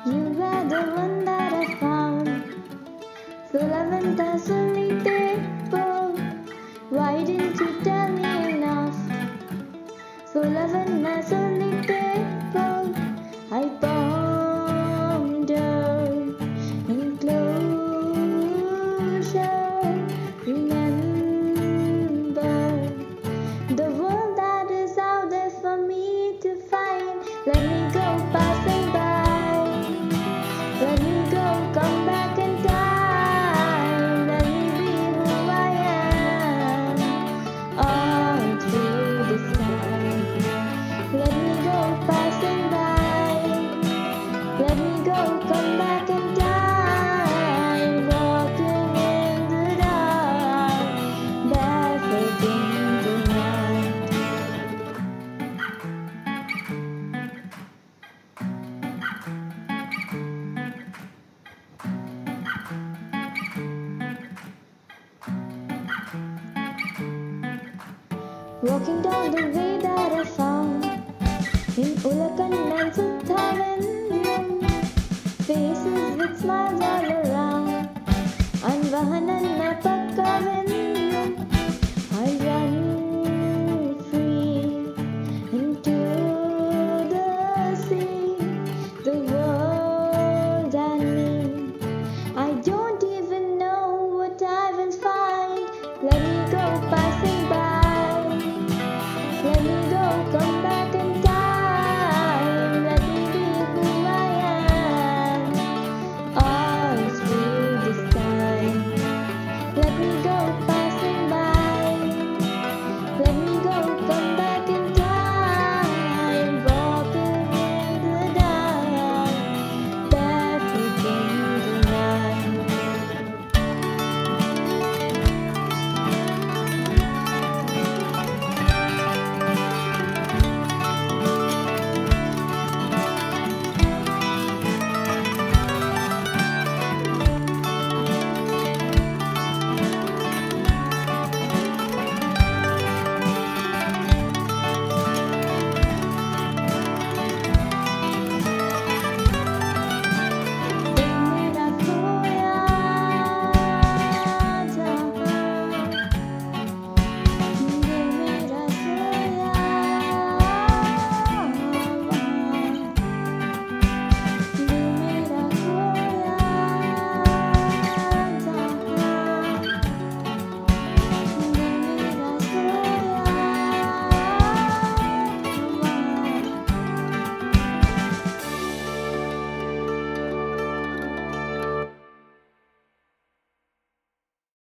You were the one that I found. Sulavanta Sulitepo, why didn't you tell me enough? Sulavanta Sulitepo, I pondered in closure. Remember the world that is out there for me to find. Let me go passing by. Let me go, come back in time. Let me be who I am all through this time. Let me go passing by. Let me go, come back in time. Walking in the dark, barefoot in the night. Walking down the way that I found in Ulakan and Sutharanam, faces with smiles all around. And Vahanan